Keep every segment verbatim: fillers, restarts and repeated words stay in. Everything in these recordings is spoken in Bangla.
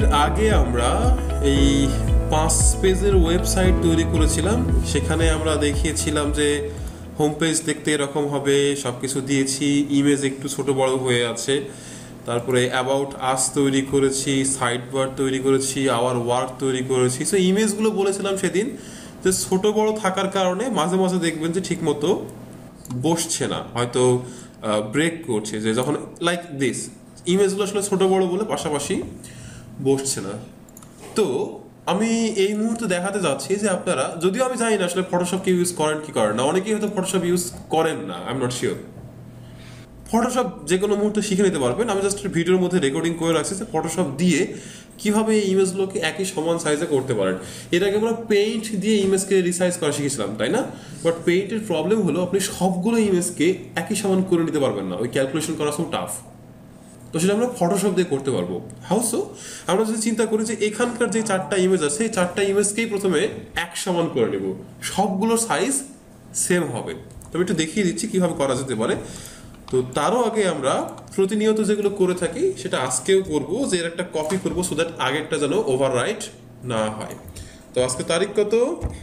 আগে আমরা এই পাঁচ পেজের ওয়েবসাইট তৈরি করেছিলাম। সেখানে আমরা দেখিয়েছিলাম যে হোম পেজ দেখতে এরকম হবে, সব কিছু দিয়েছি, ইমেজ একটু ছোট বড় হয়ে আছে, তারপরে অ্যাবাউট আস তৈরি করেছি, সাইড বার তৈরি করেছি, আওয়ার ওয়ার্ক তৈরি করেছি। সো ইমেজগুলো বলেছিলাম সেদিন যে ছোট বড় থাকার কারণে মাঝে মাঝে দেখবেন যে ঠিক মতো বসছে না, হয়তো ব্রেক করছে, যে যখন লাইক দিস ইমেজগুলো আসলে ছোট বড় বলে পাশাপাশি বসছে না। তো আমি এই মুহূর্তে দেখাতে যাচ্ছি যে আপনারা, যদিও আমি জানি না আসলে ফটোশপ কি ইউজ করেন কি করেন না, অনেকেই হয়তো ফটোশপ ইউজ করেন না, I am not sure. Photoshop যে কোনো মুহূর্তে শিখে নিতে পারবেন। আমি জাস্ট ভিডিওর মধ্যে রেকর্ডিং করে রাখছি যে ফটোশপ দিয়ে কিভাবে এই ইমেজগুলোকে একই সমান সাইজে করতে পারেন। এর আগে আমরা পেইন্ট দিয়ে ইমেজকে রিসাইজ করা শিখেছিলাম, তাই না? বাট পেইন্টের প্রবলেম হলো আপনি সবগুলো ইমেজকে একই সমান করে নিতে পারবেন না, ওই ক্যালকুলেশন করা খুব টাফ। তো সেটা আমরা ফটোশপ দিয়ে করতে পারবো। How so? আমরা যদি চিন্তা করি যে এখানকার যে চারটা ইমেজ আছে, এই চারটা ইমেজকেই প্রথমে এক সমান করে নেব, সবগুলোর সাইজ সেম হবে। তো আমি একটু দেখিয়ে দিচ্ছি কিভাবে করা যেতে পারে। তো তারও আগে আমরা প্রতিনিয়ত যেগুলো করে থাকি সেটা আজকেও করবো, যে এর একটা কপি করবো সো দ্যাট আগেরটা যেন ওভাররাইট না হয়। তো আজকে তারিখ কত?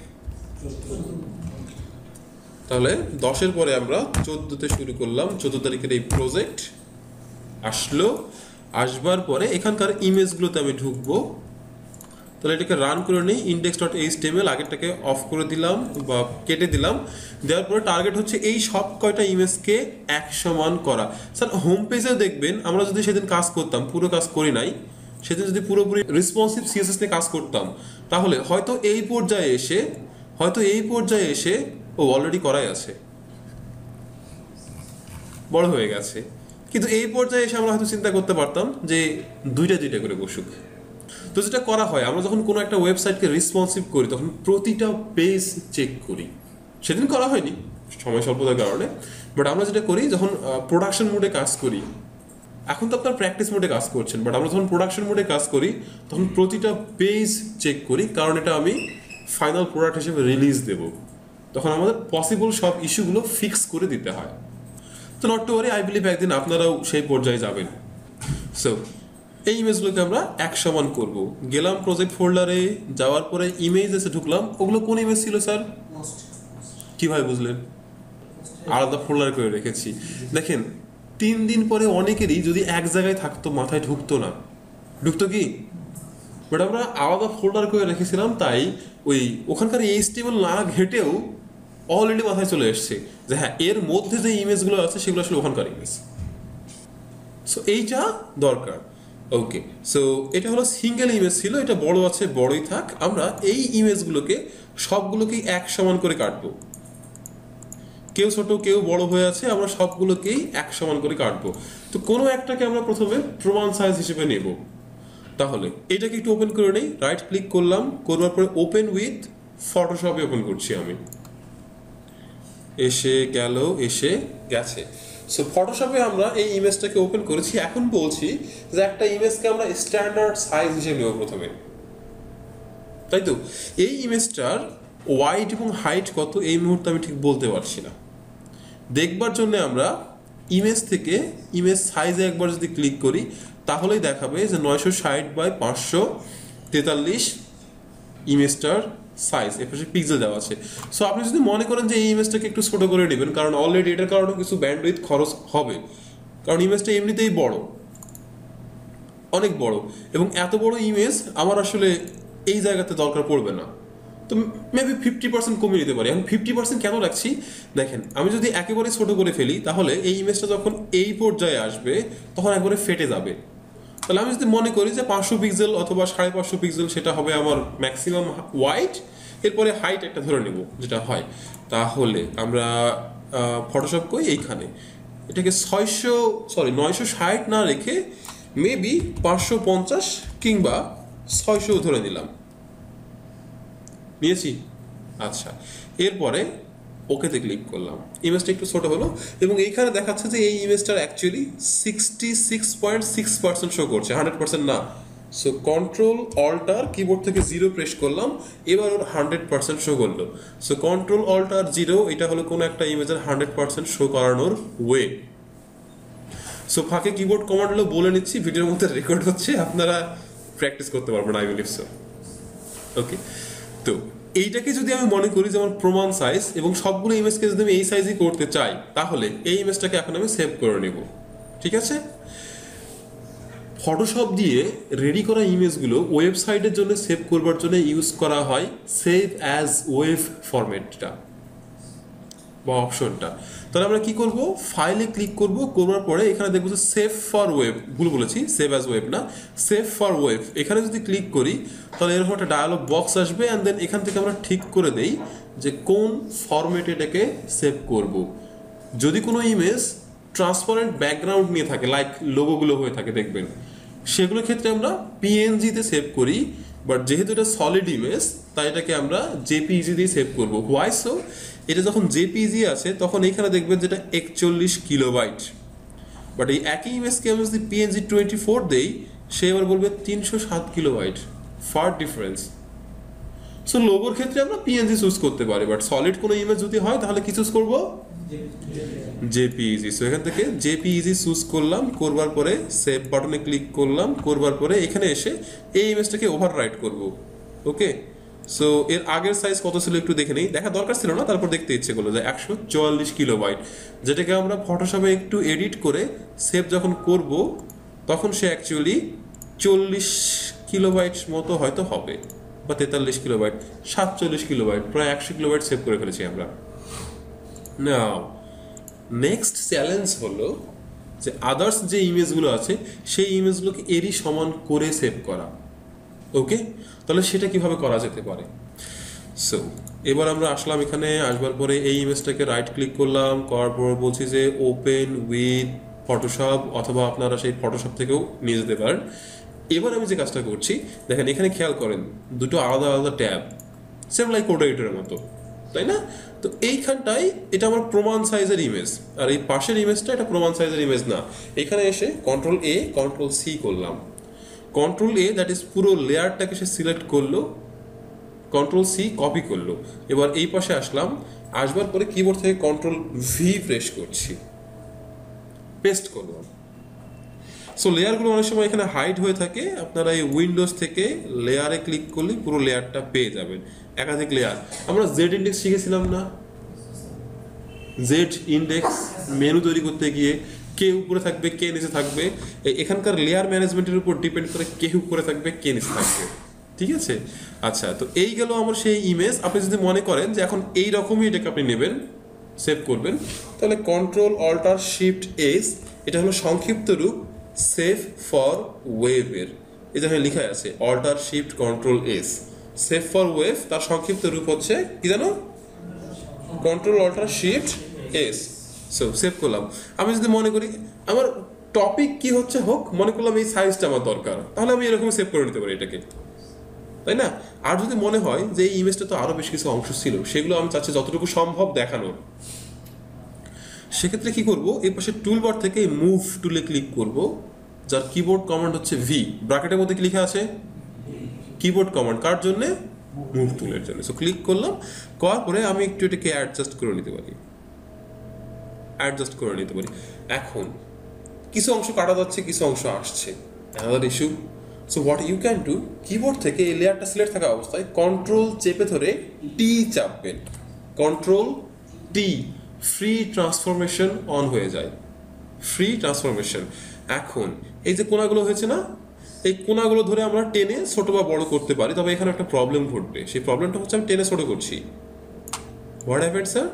তাহলে দশের পরে আমরা চোদ্দোতে শুরু করলাম। চোদ্দ তারিখের এই প্রজেক্ট আসলো, আসবার পরে এখানকার ইমেজগুলোতে আমি ঢুকবো। তাহলে এটাকে রান করে নিই। ইন্ডেক্স ডট এইচটিএমএল আগেরটাকে অফ করে দিলাম বা কেটে দিলাম। দেওয়ার পরে টার্গেট হচ্ছে এই সব কয়টা ইমেজকে এক সমান করা। স্যার হোম পেজেও দেখবেন আমরা যদি সেদিন কাজ করতাম, পুরো কাজ করি নাই, সেদিন যদি পুরোপুরি রেসপন্সিভ সিএসএস নিয়ে কাজ করতাম, তাহলে হয়তো এই পর্যায়ে এসে হয়তো এই পর্যায়ে এসে ও অলরেডি করাই আছে, বড় হয়ে গেছে। কিন্তু এই পর্যায়ে এসে আমরা হয়তো চিন্তা করতে পারতাম যে দুইটা দুইটা করে বসুক। তো যেটা করা হয়, আমরা যখন কোনো একটা ওয়েবসাইটকে রেসপন্সিভ করি তখন প্রতিটা পেজ চেক করি। সেদিন করা হয়নি সময় স্বল্পতার কারণে, বাট আমরা যেটা করি যখন প্রোডাকশন মোডে কাজ করি, এখন তো আপনার প্র্যাকটিস মোডে কাজ করছেন, বাট আমরা যখন প্রোডাকশন মোডে কাজ করি তখন প্রতিটা পেজ চেক করি, কারণ এটা আমি ফাইনাল প্রোডাক্ট হিসেবে রিলিজ দেব। তখন আমাদের পসিবল সব ইস্যুগুলো ফিক্স করে দিতে হয়। তো not to worry, I believe একদিন আপনারাও সেই পর্যায়ে যাবেন। সো এই ইমেজগুলোকে আমরা এক সমান করব। গেলাম প্রজেক্ট ফোল্ডারে, যাওয়ার পরে ইমেজ এসে ঢুকলাম। ওগুলো কোন ইমেজ ছিল স্যার? কিভাবে বুঝলেন? আলাদা ফোল্ডার করে রেখেছি। দেখেন তিন দিন পরে অনেকেরই যদি এক জায়গায় থাকতো মাথায় ঢুকতো না। ঢুকতো কি? বাট আমরা আলাদা ফোল্ডার করে রেখেছিলাম, তাই ওই ওখানকার এইচটিএমএল না ঘেটেও অলরেডি মাথায় চলে এসছে যে হ্যাঁ এর মধ্যে যে ইমেজগুলো আছে সেগুলো আসলে ওখানকার ইমেজ। সো এইটা দরকার। ওকে, সো এটা হলো সিঙ্গেল ইমেজ ছিল, এটা বড় আছে বড়ই থাক। আমরা এই ইমেজগুলোকে সবগুলোকেই এক সমান করে কাটবো। কেউ ছোট কেউ বড় হয়ে আছে, আমরা সবগুলোকেই এক সমান করে কাটবো। তো কোনো একটাকে আমরা প্রথমে প্রমাণ সাইজ হিসেবে নেব। তাহলে এটাকে একটু ওপেন করে নেই। রাইট ক্লিক করলাম, করবার পরে ওপেন উইথ ফটোশপে ওপেন করছি আমি। এসে গেল, এসে গেছে। সো ফটোশপে আমরা এই ইমেজটাকে ওপেন করেছি। এখন বলছি যে একটা ইমেজকে আমরা স্ট্যান্ডার্ড সাইজ হিসেবে নেব প্রথমে, তাই তো? এই ইমেজটার ওয়াইড এবং হাইট কত এই মুহূর্তে আমি ঠিক বলতে পারছি না। দেখবার জন্য আমরা ইমেজ থেকে ইমেজ সাইজে একবার যদি ক্লিক করি তাহলেই দেখাবে যে নয়শো ষাট বাই পাঁচশো তেতাল্লিশ ইমেজটার সাইজ, এর পাশে পিক্সেল দেওয়া আছে। সো আপনি যদি মনে করেন যে এই ইমেজটাকে একটু ছোট করে নেবেন, কারণ অলরেডি এটার কারণে কিছু ব্যান্ডউইথ খরচ হবে, কারণ ইমেজটা এমনিতেই বড়, অনেক বড়, এবং এত বড় ইমেজ আমার আসলে এই জায়গাতে দরকার পড়বে না। তো মেবি ফিফটি পার্সেন্ট কমিয়ে নিতে পারি। এখন ফিফটি পার্সেন্ট কেন রাখছি দেখেন, আমি যদি একেবারে ছোট করে ফেলি তাহলে এই ইমেজটা যখন এই পর্যায়ে আসবে তখন একবারে ফেটে যাবে। তাহলে আমি যদি মনে করি যে পাঁচশো পিক্সেল অথবা সাড়ে পাঁচশো পিক্সেল সেটা হবে আমার ম্যাক্সিমাম ওয়াইড, এরপরে হাইট একটা ধরে নেব যেটা হয়, তাহলে আমরা ফটোশপ করি এইখানে এটাকে ছয়শো সরি নয়শো ষাট না রেখে মেবি পাঁচশো পঞ্চাশ কিংবা ছয়শো ধরে নিলাম, নিয়েছি। আচ্ছা, এরপরে ওকেতে ক্লিক করলাম। ইমেজটা একটু ছোট হলো এবং এইখানে দেখাচ্ছে যে এই ইমেজটার actually sixty six point six percent show করছে, হান্ড্রেড পার্সেন্ট না। সো কন্ট্রোল অল্টার কিবোর্ড থেকে জিরো প্রেস করলাম, এবার ওর হান্ড্রেড পার্সেন্ট শো করলো। সো কন্ট্রোল অল্টার জিরো, এটা হলো কোনো একটা ইমেজের হান্ড্রেড পার্সেন্ট শো করানোর ওয়ে। সো ফাঁকে কিবোর্ড কমান্ড হলো বলে নিচ্ছি, ভিডিওর মধ্যে রেকর্ড হচ্ছে, আপনারা প্র্যাকটিস করতে পারবো না, আই বিলিভ সো। ওকে, তো এইটাকে যদি আমি মনে করি যে আমার প্রমাণ সাইজ এবং সবগুলো ইমেজকে যদি আমি এই সাইজই করতে চাই, তাহলে এই ইমেজটাকে এখন আমি সেভ করে নিব। ঠিক আছে, ফটোশপ দিয়ে রেডি করা ইমেজগুলো ওয়েবসাইটের জন্য সেভ করবার জন্য ইউজ করা হয় সেভ অ্যাজ ওয়েভ ফরম্যাটটা বা অপশনটা। তাহলে আমরা কি করব, ফাইলে ক্লিক করব, করবার পরে এখানে দেখবো যে সেভ ফর ওয়েব, ভুল বলেছি, সেভ অ্যাজ ওয়েব না, সেভ ফর ওয়েব। এখানে যদি ক্লিক করি তাহলে এরকম একটা ডায়ালগ বক্স আসবে, অ্যান্ড দেন এখান থেকে আমরা ঠিক করে দেই যে কোন ফরম্যাটে এটাকে সেভ করব। যদি কোনো ইমেজ ট্রান্সপারেন্ট ব্যাকগ্রাউন্ড নিয়ে থাকে, লাইক লোগোগুলো হয়ে থাকে দেখবেন, সেগুলোর ক্ষেত্রে আমরা পিএনজিতে সেভ করি, বাট যেহেতু এটা সলিড ইমেজ তাই এটাকে আমরা জেপিইজি দিয়ে সেভ করব। হোয়াই সো, এটা যখন জেপিইজি আছে তখন এখানে দেখবেন যেটা একচল্লিশ কিলোবাইট, বাট এই একই ইমেজকে আমি যদি পিএনজি টোয়েন্টি ফোর দেই সে এবার বলবে তিনশো সাত কিলোবাইট, ফার ডিফারেন্স। সো লোগোর ক্ষেত্রে আমরা পিএনজি চুজ করতে পারি, বাট সলিড কোনো ইমেজ যদি হয় তাহলে কি চুজ করবো, জেপিইজি। সো এখান থেকে জেপিইজি চুজ করলাম, করবার পরে সেভ বাটনে ক্লিক করলাম, করবার পরে এখানে এসে এই ইমেজটাকে ওভাররাইট করব। ওকে, সো এর আগের সাইজ কত ছিল একটু দেখে নেই, দেখা দরকার ছিল না, তারপর দেখতে ইচ্ছে করলো যে একশো চুয়াল্লিশ কিলোবাইট, যেটাকে আমরা ফটোশপে একটু এডিট করে সেভ যখন করব তখন সে অ্যাকচুয়ালি চল্লিশ কিলোবাইট মতো হয়তো হবে, বা তেতাল্লিশ কিলোবাইট, সাতচল্লিশ কিলোবাইট, প্রায় একশো কিলোবাইট সেভ করে ফেলেছি আমরা। নাও নেক্সট চ্যালেঞ্জ হলো যে আদার্স যে ইমেজগুলো আছে সেই ইমেজগুলোকে এরই সমান করে সেভ করা। ওকে, তাহলে সেটা কিভাবে করা যেতে পারে? সো এবার আমরা আসলাম, এখানে আসবার পরে এই ইমেজটাকে রাইট ক্লিক করলাম, করার পর বলছি যে ওপেন উইথ ফটোশপ, অথবা আপনারা সেই ফটোশপ থেকেও নিয়ে যেতে পারেন। এবার আমি যে কাজটা করছি দেখেন, এখানে খেয়াল করেন দুটো আলাদা আলাদা ট্যাব, সেম লাইক কোড এডিটরের মতো, তাই না? তো এইখানটাই এটা আমার প্রমাণ সাইজের ইমেজ, আর এই পাশের ইমেজটা এটা প্রমাণ সাইজের ইমেজ না। এখানে এসে কন্ট্রোল এ কন্ট্রোল সি করলাম, কন্ট্রোল এ দ্যাট ইজ পুরো লেয়ারটাকে সে সিলেক্ট করলো, কন্ট্রোল সি কপি করলো। এবার এই পাশে আসলাম, আসবার পরে কিবোর্ড থেকে কন্ট্রোল ভি প্রেস করছি, পেস্ট করলাম। সো লেয়ারগুলো অনেক সময় এখানে হাইড হয়ে থাকে, আপনারা এই উইন্ডোজ থেকে লেয়ারে ক্লিক করলে পুরো লেয়ারটা পেয়ে যাবেন, একাধিক লেয়ার। আমরা জেড ইন্ডেক্স শিখেছিলাম না, জেড ইন্ডেক্স মেনু তৈরি করতে গিয়ে কে উপরে থাকবে কে নিচে থাকবে, এখানকার লেয়ার ম্যানেজমেন্টের উপর ডিপেন্ড করে কে উপরে থাকবে কে নিচে থাকবে। ঠিক আছে, আচ্ছা, তো এই গেল আমার সেই ইমেজ। আপনি যদি মনে করেন যে এখন এই রকমই এটাকে আপনি নেবেন, সেভ করবেন, তাহলে কন্ট্রোল অল্টার শিফট এস, এটা হলো সংক্ষিপ্ত রূপ সেভ ফর ওয়েভের। এই যেখানে লেখা আছে alter shift control S, save for web, তার সংক্ষিপ্ত রূপ হচ্ছে কি জানো, control alter shift S. So save করলাম। আমি যদি মনে করি আমার টপিক কি হচ্ছে হোক, মনে করলাম এই সাইজটা আমার দরকার, তাহলে আমি এরকম সেভ করে নিতে পারি এটাকে, তাই না? আর যদি মনে হয় যে এই ইমেজটা তো আরো বেশ কিছু অংশ ছিল, সেগুলো আমি চাচ্ছি যতটুকু সম্ভব দেখানোর, সেক্ষেত্রে কি করব, এই পাশে টুলবার থেকে মুভ টুলে ক্লিক করব, যার কিবোর্ড কমান্ড হচ্ছে ভি, ব্র্যাকেটের মধ্যে কি লেখা আছে কিবোর্ড কমান্ড, কার জন্য, মুভ টুলের জন্য। সো ক্লিক করলাম, করার পরে আমি একটু এটাকে অ্যাডজাস্ট করে নিতে পারি, অ্যাডজাস্ট করে নিতে পারি। এখন কিছু অংশ কাটা যাচ্ছে, কিছু অংশ আসছে, another issue. So what you can do, keyboard থেকে এই লেয়ারটা সিলেক্ট থাকা অবস্থায় কন্ট্রোল চেপে ধরে টি চাপবেন, control T, free transformation on হয়ে যায়, ফ্রি ট্রান্সফরমেশন। এখন এই যে কোণাগুলো হয়েছে না, এই কোণাগুলো ধরে আমরা টেনে ছোট বা বড় করতে পারি, তবে এখানে একটা প্রবলেম ঘটবে। সেই প্রবলেমটা হচ্ছে আমি টেনে ছোট করছি। হোয়াট হ্যাপেন্ড স্যার,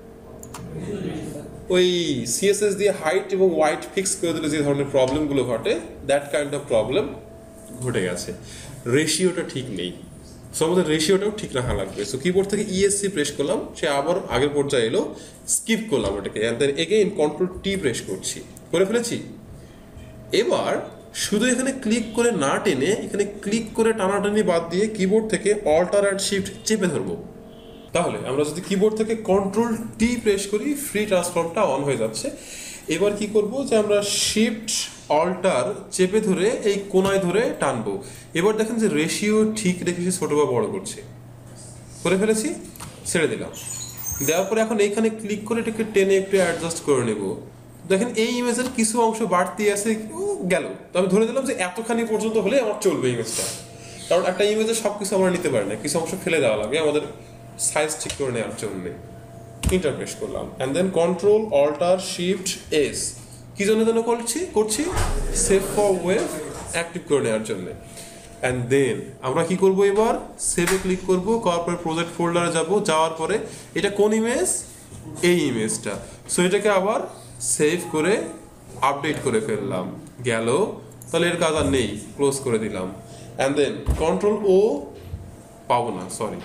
ওই সিএসএস দিয়ে হাইট এবং ওয়াইট ফিক্স করে দিলে যে ধরনের প্রবলেমগুলো ঘটে, দ্যাট কাইন্ড অফ প্রবলেম ঘটে গেছে। রেশিওটা ঠিক নেই, সো আমাদের রেশিওটাও ঠিক রাখা লাগবে। সো কিবোর্ড থেকে ইএসসি প্রেস করলাম, সে আবার আগের পর্যায়ে এলো, স্কিপ করলাম এটাকে, and then again control T press করছি, করে ফেলেছি। এবার শুধু এখানে ক্লিক করে না টেনে, এখানে ক্লিক করে টানাটানি বাদ দিয়ে কিবোর্ড থেকে অল্টার অ্যান্ড শিফট চেপে ধরবো। তাহলে আমরা যদি কিবোর্ড থেকে কন্ট্রোল টি প্রেস করি, ফ্রি ট্রান্সফর্মটা অন হয়ে যাচ্ছে। এবার কি করব, যে আমরা শিফট অল্টার চেপে ধরে এই কোনায় ধরে টানবো। এবার দেখেন যে রেশিও ঠিক রেখেছি, ছোট বা বড় করছে, করে ফেলেছি, ছেড়ে দিলাম। দেওয়ার পরে এখন এইখানে ক্লিক করে এটাকে টেনে একটু অ্যাডজাস্ট করে নেব। দেখেন এই ইমেজের কিছু অংশ বাড়তি আছে, গেল। তো আমি ধরে দিলাম যে এতখানি পর্যন্ত হলে আমার চলবে ইমেজটা, কারণ একটা ইমেজের সব কিছু আমরা নিতে পারি না, কিছু অংশ ফেলে দেওয়া লাগে আমাদের সাইজ ঠিক করে নেওয়ার জন্য। ইন্টারপ্রেস করলাম and then control alter shift S, কি জন্য যেন করছি করছি সেভ ফর ওয়েব অ্যাক্টিভ করে নেওয়ার জন্য। অ্যান্ড দেন আমরা কি করব, এবার সেভে ক্লিক করব, করার পরে প্রজেক্ট ফোল্ডারে যাব, যাওয়ার পরে এটা কোন ইমেজ, এই ইমেজটা, সো এটাকে আবার সেভ করে আপডেট করে ফেললাম, গেল। তাহলে এর কাজ আর নেই, ক্লোজ করে দিলাম। অ্যান্ড দেন কন্ট্রোল ও পাবো না, সরি,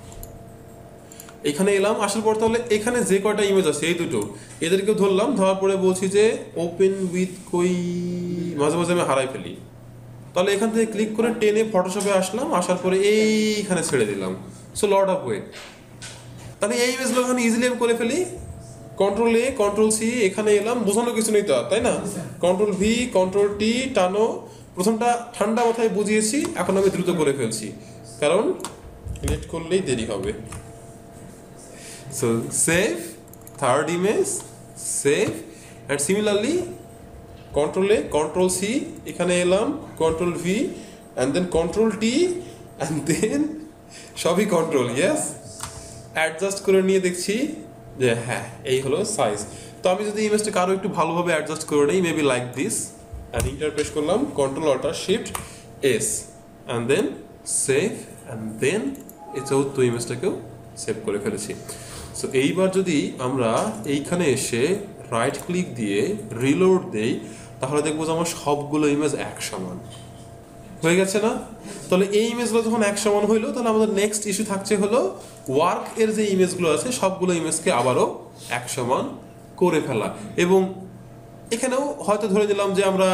এখানে এলাম, আসার পর তাহলে এখানে যে কয়টা ইমেজ আছে এই দুটো, এদেরকে ধরলাম, ধরার পরে বলছি যে ওপেন উইথ, কই মাঝে মাঝে আমি হারাই ফেলি, তাহলে এখান থেকে ক্লিক করে টেনে ফটোশপে আসলাম, আসার পরে এইখানে ছেড়ে দিলাম, সো লট অফ ওয়ে। তাহলে এই ইমেজগুলো এখানে ইজিলি আমি করে ফেলি, কন্ট্রোল এ কন্ট্রোল সি, এখানে এলাম, বোঝানো কিছু নেই তো আর, তাই না? কন্ট্রোল ভি কন্ট্রোল টি টানো, প্রথমটা ঠান্ডা মাথায় বুঝিয়েছি, এখন আমি দ্রুত করে ফেলছি, কারণ লেট করলেই দেরি হবে। So save third image, save, and similarly control A control C, এখানে এলাম, control V and then control T and then সবই কন্ট্রোল, ইয়েস, অ্যাডজাস্ট করে নিয়ে দেখছি যে হ্যাঁ এই হলো সাইজ। তো আমি যদি ইমেজটাকে আরও একটু ভালোভাবে অ্যাডজাস্ট করে নিই, maybe like this, and enter press করলাম control alter shift S and then save, and then এই চৌদ্দ ইমেজটাকেও সেভ করে ফেলেছি। সো এইবার যদি আমরা এইখানে এসে রাইট ক্লিক দিয়ে রিলোড দেই, তাহলে দেখবো যে আমার সবগুলো ইমেজ এক সমান হয়ে গেছে না? তাহলে এই ইমেজগুলো যখন এক সমান হইলো, তাহলে আমাদের নেক্সট ইস্যু থাকছে হলো ওয়ার্ক এর যে ইমেজগুলো আছে সবগুলো ইমেজকে আবারও এক সমান করে ফেলা। এবং এখানেও হয়তো ধরে নিলাম যে আমরা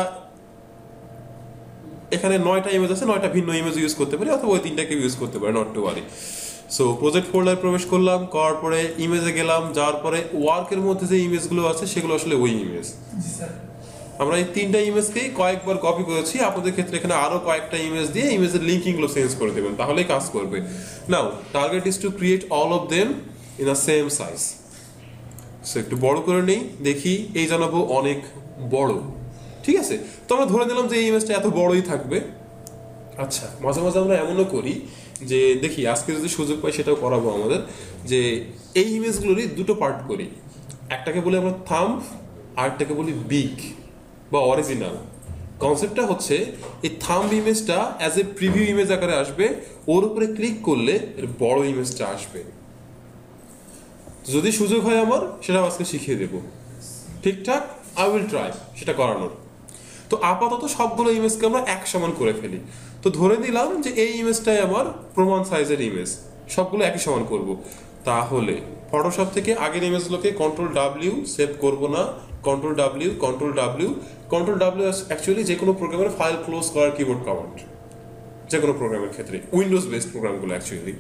এখানে নয়টা ইমেজ আছে, নয়টা ভিন্ন ইমেজ ইউজ করতে পারি, অথবা ওই তিনটাকে ইউজ করতে পারি, not to worry. So project ফোল্ডারে প্রবেশ করলাম, করার পরে ইমেজে গেলাম, যাওয়ার পরে ওয়ার্কের মধ্যে যে ইমেজগুলো আছে সেগুলো আসলে ওই ইমেজ। আমরা এই তিনটা ইমেজকেই কয়েকবার কপি করেছি, আপনাদের ক্ষেত্রে এখানে আরো কয়েকটা ইমেজ দিয়ে ইমেজের লিঙ্কিংগুলো চেঞ্জ করে দেবেন, তাহলেই কাজ করবে। Now target is to create all of them in a same size. So একটু বড় করে নেই, দেখি এই জানাবো অনেক বড়, ঠিক আছে? তো আমরা ধরে নিলাম যে এই ইমেজটা এত বড়ই থাকবে। আচ্ছা, মাঝে মাঝে আমরা এমনও করি যে দেখি আজকে যদি সুযোগ পাই সেটাও করাবো আমাদের, যে এই ইমেজগুলোরই দুটো পার্ট করি, একটাকে বলি আমরা থাম্ব, আরেকটাকে বলি বিগ বা অরিজিনাল। কনসেপ্টটা হচ্ছে এই থাম্ব ইমেজটা অ্যাজ এ প্রিভিউ ইমেজ আকারে আসবে, ওর উপরে ক্লিক করলে এর বড় ইমেজটা আসবে। যদি সুযোগ হয় আমার, সেটা আজকে শিখিয়ে দেবো, ঠিকঠাক? আই উইল ট্রাই সেটা করানোর। তো আপাতত সবগুলো ইমেজকে আমরা এক সমান করে ফেলি। তো ধরে নিলাম যে এই ইমেজটাই আমার প্রমাণ সাইজের ইমেজ, সবগুলো একই সমান করব। তাহলে ফটোশপ থেকে আগের ইমেজগুলোকে কন্ট্রোল ডাব্লিউ, সেভ করব না, control W, control W, control W actually যে কোনো প্রোগ্রামের ফাইল ক্লোজ করার কিবোর্ড কমান্ড, যে কোনো প্রোগ্রামের ক্ষেত্রে, উইন্ডোজ বেসড প্রোগ্রামগুলো অ্যাকচুয়ালি।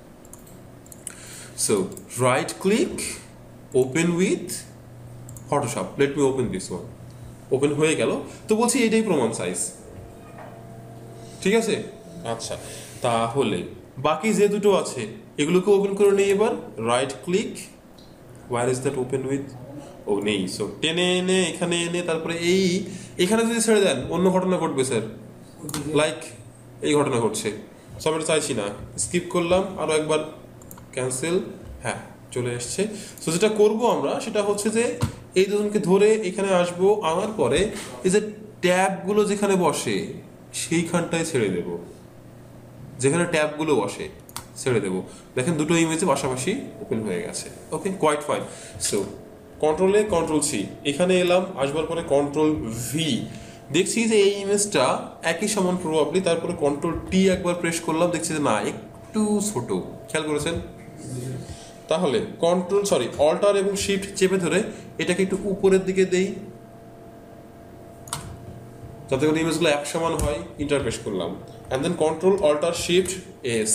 So right click, open with Photoshop, let me open this one, open হয়ে গেল। তো বলছি এটাই প্রমাণ সাইজ, ঠিক আছে? আচ্ছা, তাহলে বাকি যে দুটো আছে এগুলোকে ওপেন করে নিই এবার। Right click, where is that open with, ও নেই, সো টেনে এনে এখানে এনে তারপরে এই এখানে যদি ছেড়ে দেন অন্য ঘটনা ঘটবে স্যার, লাইক এই ঘটনা ঘটছে, সো আমরা চাইছি না, স্কিপ করলাম, আরও একবার ক্যান্সেল, হ্যাঁ চলে এসছে। সো যেটা করবো আমরা সেটা হচ্ছে যে এই দুজনকে ধরে এখানে আসবো, আনার পরে এই যে ট্যাবগুলো যেখানে বসে সেইখানটায় ছেড়ে দেব, যেখানে ট্যাবগুলো বসে ছেড়ে দেব। দেখেন দুটো ইমেজে পাশাপাশি ওপেন হয়ে গেছে, okay, quite fine. So control A control C, এখানে এলাম, আসবার পরে কন্ট্রোল ভি, দেখছি যে এই ইমেজটা একই সমান প্রবাবলি, তারপরে কন্ট্রোল টি একবার প্রেস করলাম, দেখছি যে না একটু ছোট, খেয়াল করেছেন? তাহলে কন্ট্রোল সরি অল্টার এবং শিফট চেপে ধরে এটাকে একটু উপরের দিকে দেই, যাতে করে ইমেজগুলো এক সমান হয়, ইন্টারপ্রেস করলাম, and then control alter shift S,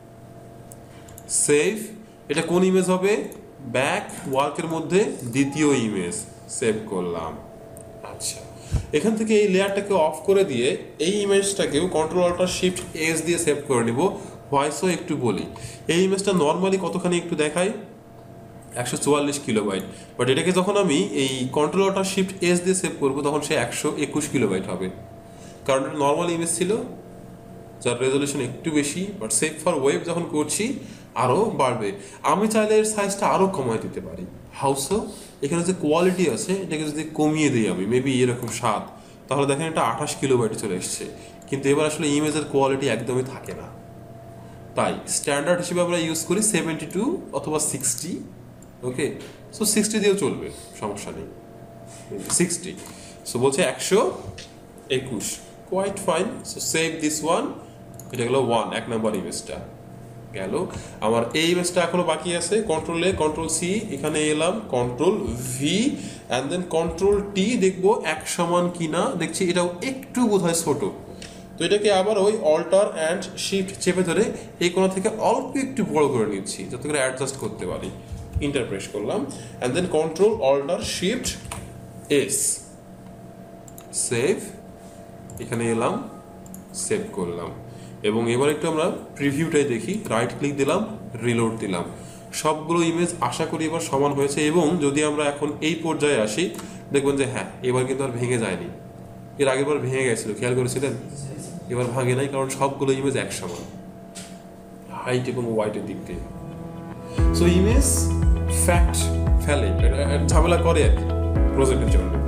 save. এটা কোন ইমেজ হবে? ব্যাক ওয়ার্কের মধ্যে দ্বিতীয় ইমেজ, সেভ করলাম। আচ্ছা, এখান থেকে এই লেয়ারটাকে অফ করে দিয়ে এই ইমেজটাকেও কন্ট্রোল অল্টার শিফট এস দিয়ে সেভ করে নিব। ভয়েসও একটু বলি, এই ইমেজটা নর্মালি কতখানি একটু দেখাই, একশো চুয়াল্লিশ কিলোবাইট, বাট এটাকে যখন আমি এই কন্ট্রোল অল্টার শিফট এস দিয়ে সেভ করবো তখন সে একশো একুশ কিলোবাইট হবে, কারণ এটা নর্মাল ইমেজ ছিল যার রেজলিউশন একটু বেশি, বাট সেভ ফর ওয়েব যখন করছি আরও বাড়বে। আমি চাইলে এর সাইজটা আরও কমায় দিতে পারি। হাউসও এখানে যে কোয়ালিটি আছে এটাকে যদি কমিয়ে দিই আমি মেবি এরকম সাত, তাহলে দেখেন এটা আঠাশ কিলোবাইটে চলে এসছে, কিন্তু এবার আসলে ইমেজের কোয়ালিটি একদমই থাকে না। তাই স্ট্যান্ডার্ড হিসেবে আমরা ইউজ করি সেভেন্টি টু অথবা সিক্সটি। ওকে, সো সিক্সটি দিয়েও চলবে, সমস্যা নেই, সিক্সটি। সো বলছে একশো একুশ, quite fine. So save this one, এটা গেল ওয়ান, এক নম্বর ইমেজটা গেল। আমার এই ইমেজটা এখনো বাকি আছে, কন্ট্রোল এ, কন্ট্রোল সি, এখানে এলাম, control V and then control T, দেখবো এক সমান কিনা, দেখছি এটাও একটু বোধহয় ছোট, তো এটাকে আবার ওই অল্টার অ্যান্ড শিফট চেপে ধরে এই কোণা থেকে অল্প একটু বড় করে নিচ্ছি যাতে করে অ্যাডজাস্ট করতে পারি। ইন্টার প্রেস করলাম and then control alter shift S, save, এখানে এলাম, সেভ করলাম। এবং এবার একটু আমরা প্রিভিউটাই দেখি, রাইট ক্লিক দিলাম, রিলোড দিলাম, সবগুলো ইমেজ আশা করি এবার সমান হয়েছে। এবং যদি আমরা এখন এই পর্যায়ে আসি দেখবেন যে হ্যাঁ এবার কিন্তু আর ভেঙে যায়নি, এর আগের বার ভেঙে গেছিল, খেয়াল করেছিলেন? এবার ভাঙে নাই, কারণ সবগুলো ইমেজ এক সমান হাইট এবং ওয়াইটের দিক দিয়ে। সো ইমেজ ফ্যাক্ট ফেলে, ঝামেলা করে আর কি প্রজেক্টের জন্য।